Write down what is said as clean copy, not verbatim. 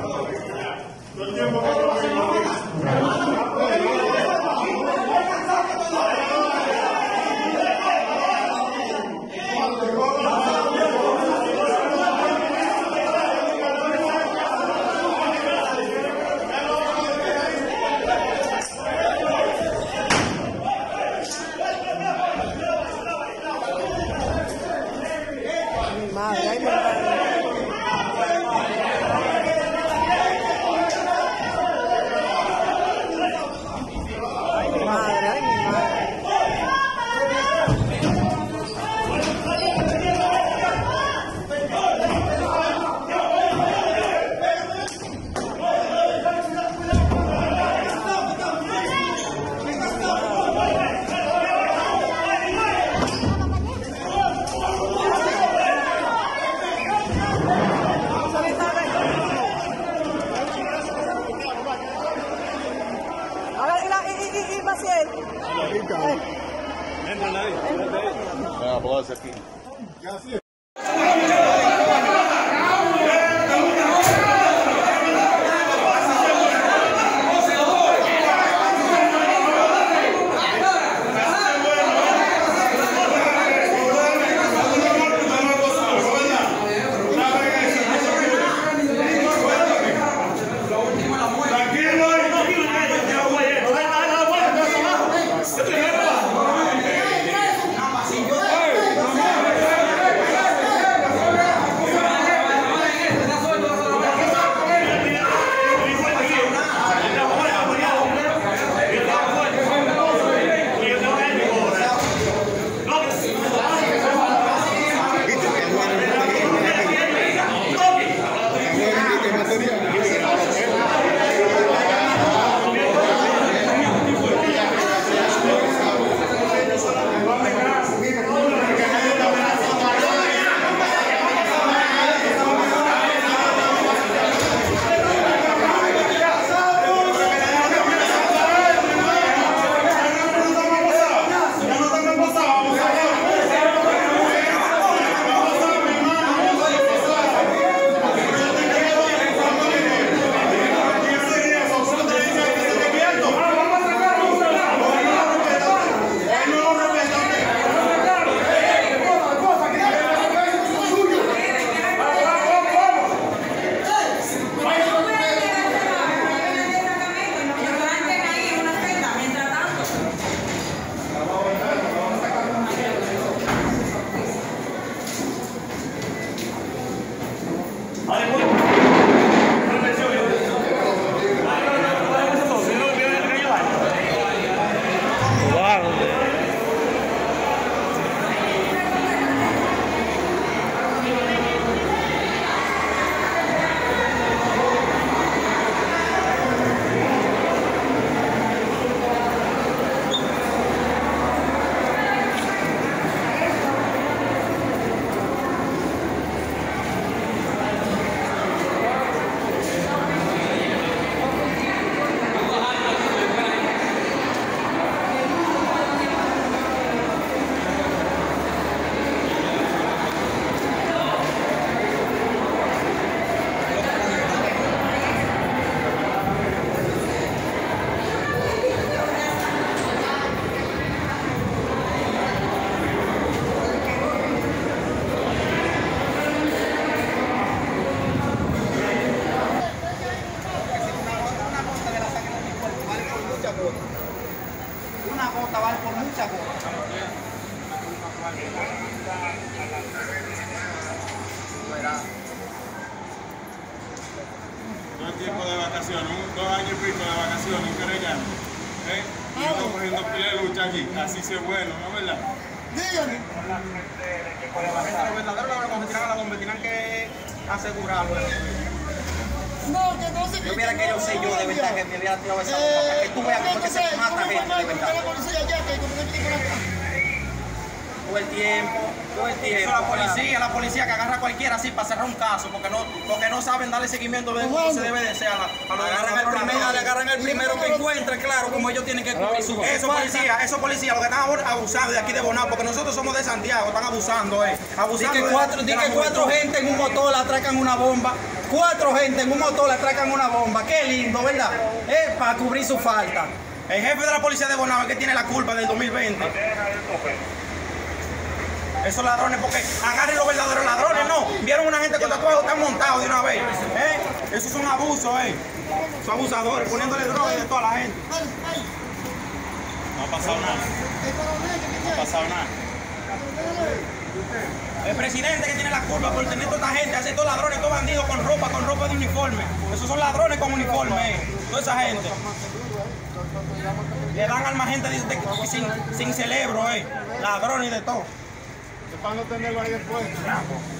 Todo el tiempo de vacaciones, 2 años y pico de vacaciones, un querellano. Y yo estoy cogiendo pila de lucha aquí, así se bueno, ¿no es verdad? Dígame. Los verdaderos, cuando se tiran a la bomba, tienen que asegurarlo. No, que no se Yo mira que yo sé yo de verdad que me hubiera tirado esa bomba para que tú veas cómo es que se mata gente de verdad. Todo el tiempo. Eso es la policía que agarra a cualquiera así para cerrar un caso, porque no saben darle seguimiento de cómo se debe de ser a los agarran el primero que encuentran, claro, como ellos tienen que cubrir su Esos policías, los que están abusando de aquí de Bonao, porque nosotros somos de Santiago, están abusando, abusando. Di que cuatro gente en un motor le atracan una bomba. 4 gente en un motor le atracan una bomba. Qué lindo, ¿verdad? Para cubrir su falta. El jefe de la policía de Bonao es que tiene la culpa del 2020. Esos ladrones, porque agarren los verdaderos ladrones, no. Vieron una gente con tatuajes, están montados de una vez. Eso es un abuso, Son abusadores, poniéndole drogas de toda la gente. No ha pasado nada. No ha pasado nada. El presidente que tiene la culpa por tener toda esta gente, hacer estos ladrones, estos bandidos con ropa de uniforme. Esos son ladrones con uniforme, toda esa gente. Le dan alma a gente sin cerebro, ladrones y de todo. Para no tenerlo ahí después.